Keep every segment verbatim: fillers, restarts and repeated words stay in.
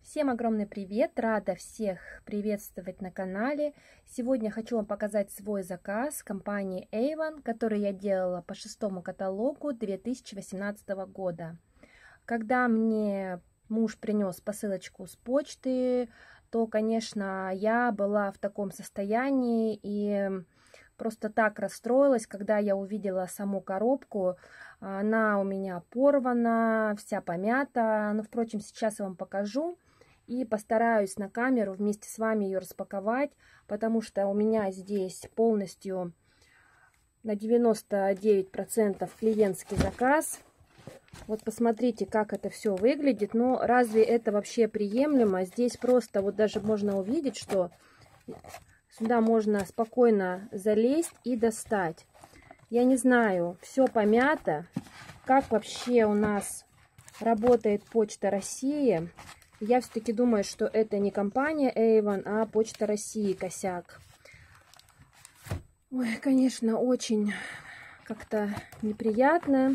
Всем огромный привет! Рада всех приветствовать на канале. Сегодня хочу вам показать свой заказ компании Avon, который я делала по шестому каталогу две тысячи восемнадцатого года. Когда мне муж принес посылочку с почты, то, конечно, я была в таком состоянии и просто так расстроилась, когда я увидела саму коробку. Она у меня порвана, вся помята. Но, впрочем, сейчас я вам покажу. И постараюсь на камеру вместе с вами ее распаковать, потому что у меня здесь полностью на девяносто девять процентов клиентский заказ. Вот посмотрите, как это все выглядит. Но разве это вообще приемлемо? Здесь просто вот даже можно увидеть, что сюда можно спокойно залезть и достать. Я не знаю, все помято. Как вообще у нас работает Почта России? Я все-таки думаю, что это не компания Avon, а Почта России косяк. Ой, конечно, очень как-то неприятно,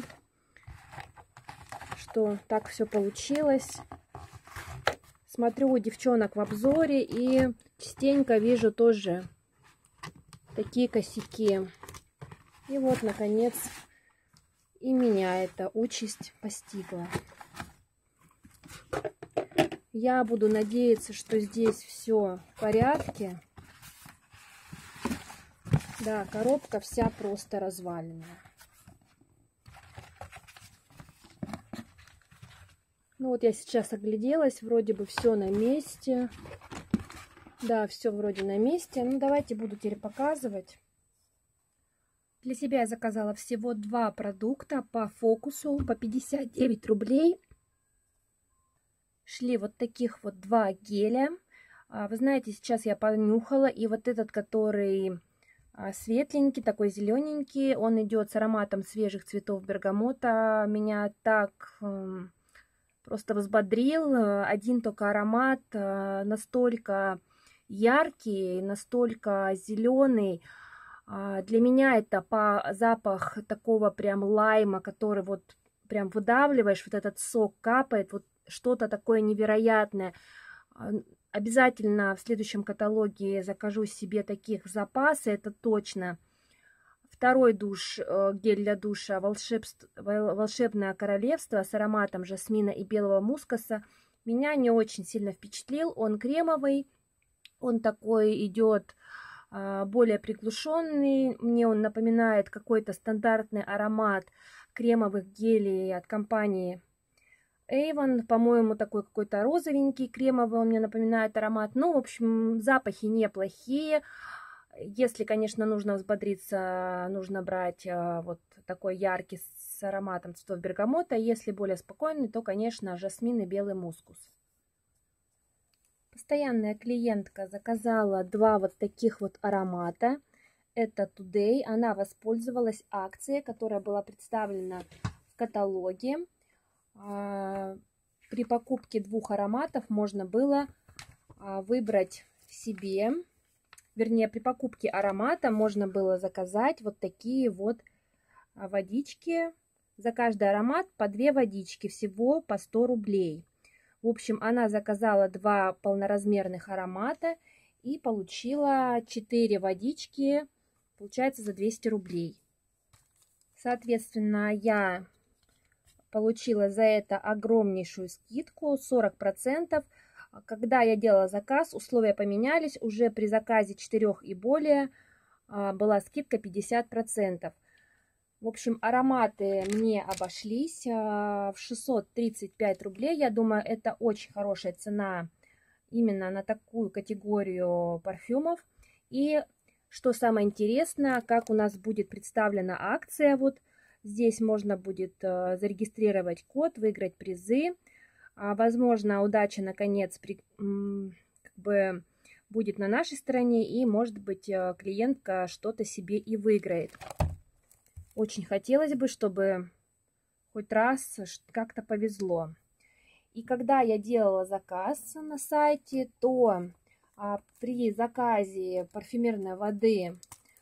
что так все получилось. Смотрю у девчонок в обзоре и частенько вижу тоже такие косяки. И вот, наконец, и меня эта участь постигла. Я буду надеяться, что здесь все в порядке. Да, коробка вся просто разваленная. Ну вот я сейчас огляделась, вроде бы все на месте. Да, все вроде на месте. Ну давайте буду теперь показывать. Для себя я заказала всего два продукта по фокусу по пятьдесят девять рублей. Шли вот таких вот два геля. Вы знаете, сейчас я понюхала, и вот этот, который светленький, такой зелененький, он идет с ароматом свежих цветов бергамота. Меня так просто взбодрил. Один только аромат настолько яркий, настолько зеленый. Для меня это по запах такого прям лайма, который вот прям выдавливаешь, вот этот сок капает, вот что-то такое невероятное. Обязательно в следующем каталоге закажу себе таких в запасы, это точно. Второй душ, гель для душа «Волшебное королевство» с ароматом жасмина и белого мускуса меня не очень сильно впечатлил. Он кремовый, он такой идет более приглушенный. Мне он напоминает какой-то стандартный аромат кремовых гелей от компании Avon, по-моему, такой какой-то розовенький, кремовый, он мне напоминает аромат. Ну, в общем, запахи неплохие. Если, конечно, нужно взбодриться, нужно брать вот такой яркий с ароматом цветов бергамота. Если более спокойный, то, конечно, жасмин и белый мускус. Постоянная клиентка заказала два вот таких вот аромата. Это Today. Она воспользовалась акцией, которая была представлена в каталоге. При покупке двух ароматов можно было выбрать себе, вернее, при покупке аромата можно было заказать вот такие вот водички. За каждый аромат по две водички, всего по сто рублей. В общем, она заказала два полноразмерных аромата и получила четыре водички, получается, за двести рублей. Соответственно, я получила за это огромнейшую скидку, сорок процентов. Когда я делала заказ, условия поменялись. Уже при заказе четырех и более была скидка пятьдесят процентов. В общем, ароматы мне обошлись в шестьсот тридцать пять рублей. Я думаю, это очень хорошая цена именно на такую категорию парфюмов. И что самое интересное, как у нас будет представлена акция, вот здесь можно будет зарегистрировать код, выиграть призы. Возможно, удача наконец при, как бы, будет на нашей стороне, и, может быть, клиентка что-то себе и выиграет. Очень хотелось бы, чтобы хоть раз как-то повезло. И когда я делала заказ на сайте, то при заказе парфюмерной воды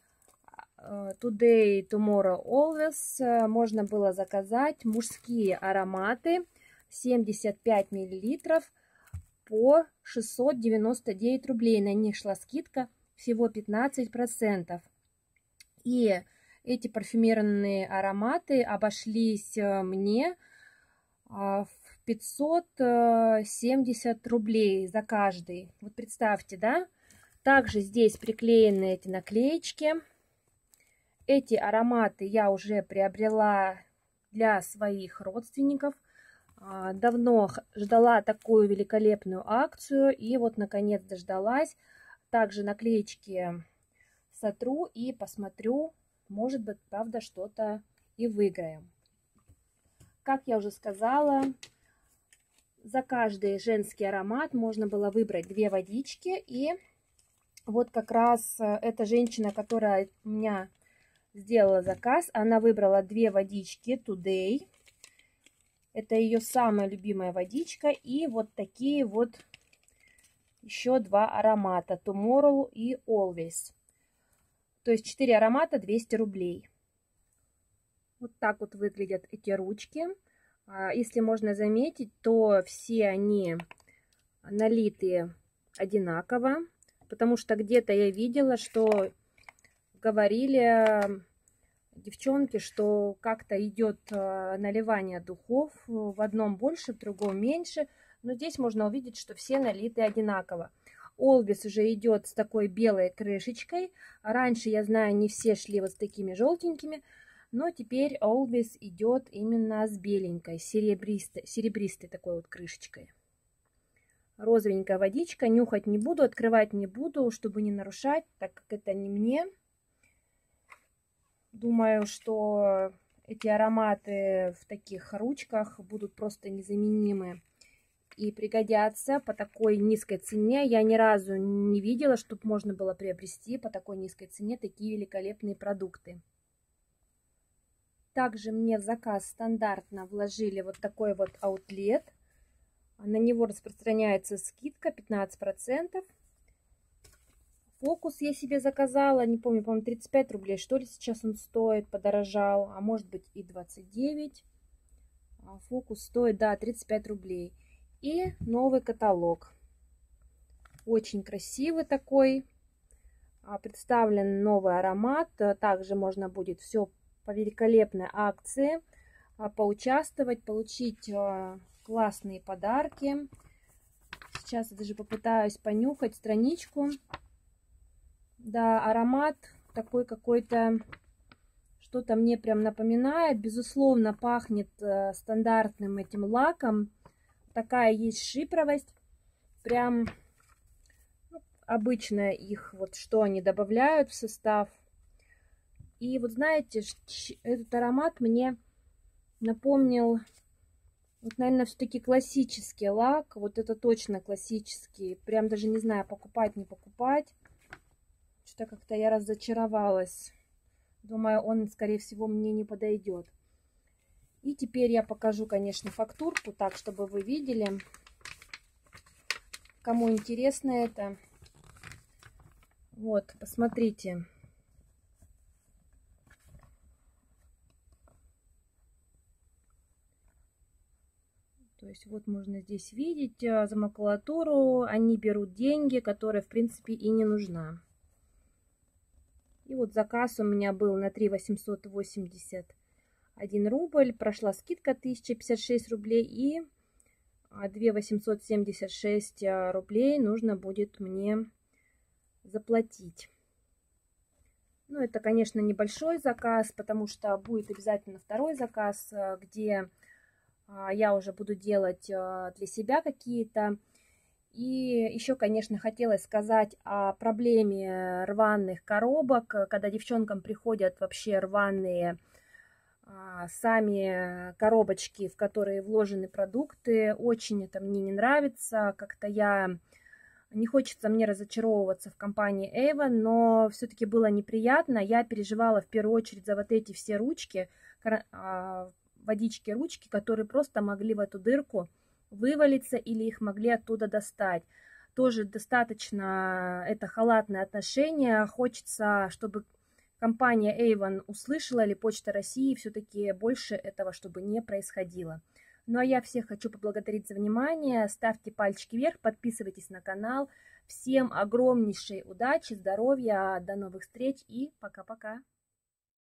Today, Tomorrow, Always можно было заказать мужские ароматы семьдесят пять миллилитров по шестьсот девяносто девять рублей. На них шла скидка всего пятнадцать процентов. И эти парфюмерные ароматы обошлись мне в пятьсот семьдесят рублей за каждый. Вот представьте, да? Также здесь приклеены эти наклеечки. Эти ароматы я уже приобрела для своих родственников. Давно ждала такую великолепную акцию, и вот наконец дождалась. Также наклеечки сотру и посмотрю, может быть, правда, что-то и выиграем. Как я уже сказала, за каждый женский аромат можно было выбрать две водички. И вот как раз эта женщина, которая у меня сделала заказ, она выбрала две водички Today. Это ее самая любимая водичка. И вот такие вот еще два аромата. Tomorrow и Always. То есть четыре аромата, двести рублей. Вот так вот выглядят эти ручки. Если можно заметить, то все они налиты одинаково. Потому что где-то я видела, что говорили девчонки, что как-то идет наливание духов, в одном больше, в другом меньше, но здесь можно увидеть, что все налиты одинаково. Always уже идет с такой белой крышечкой. Раньше, я знаю, не все шли вот с такими желтенькими, но теперь Always идет именно с беленькой, серебристой, серебристой такой вот крышечкой. Розовенькая водичка, нюхать не буду, открывать не буду, чтобы не нарушать, так как это не мне. Думаю, что эти ароматы в таких ручках будут просто незаменимы и пригодятся по такой низкой цене. Я ни разу не видела, чтобы можно было приобрести по такой низкой цене такие великолепные продукты. Также мне в заказ стандартно вложили вот такой вот аутлет. На него распространяется скидка пятнадцать процентов. Фокус я себе заказала, не помню, по-моему, тридцать пять рублей, что ли, сейчас он стоит, подорожал, а может быть и двадцать девять. Фокус стоит, да, тридцать пять рублей. И новый каталог. Очень красивый такой. Представлен новый аромат. Также можно будет все по великолепной акции поучаствовать, получить классные подарки. Сейчас я даже попытаюсь понюхать страничку. Да, аромат такой какой-то, что-то мне прям напоминает. Безусловно, пахнет э, стандартным этим лаком. Такая есть шипровость. Прям ну, обычная их, вот что они добавляют в состав. И вот знаете, этот аромат мне напомнил, вот, наверное, все-таки классический лак. Вот это точно классический. Прям даже не знаю, покупать, не покупать. Что-то как-то я разочаровалась. Думаю, он, скорее всего, мне не подойдет. И теперь я покажу, конечно, фактурку, так, чтобы вы видели. Кому интересно это. Вот, посмотрите. То есть вот можно здесь видеть за макулатуру. Они берут деньги, которые, в принципе, и не нужна. И вот заказ у меня был на три тысячи восемьсот восемьдесят один рубль. Прошла скидка тысяча пятьдесят шесть рублей. И две тысячи восемьсот семьдесят шесть рублей нужно будет мне заплатить. Ну, это, конечно, небольшой заказ, потому что будет обязательно второй заказ, где я уже буду делать для себя какие-то. И еще, конечно, хотелось сказать о проблеме рваных коробок, когда девчонкам приходят вообще рваные а, сами коробочки, в которые вложены продукты. Очень это мне не нравится. Как-то я... Не хочется мне разочаровываться в компании Avon, но все-таки было неприятно. Я переживала в первую очередь за вот эти все ручки, а, водички-ручки, которые просто могли в эту дырку вывалиться или их могли оттуда достать. Тоже достаточно это халатное отношение. Хочется, чтобы компания Avon услышала или Почта России все-таки больше этого, чтобы не происходило. Ну а я всех хочу поблагодарить за внимание. Ставьте пальчики вверх, подписывайтесь на канал. Всем огромнейшей удачи, здоровья, до новых встреч и пока-пока.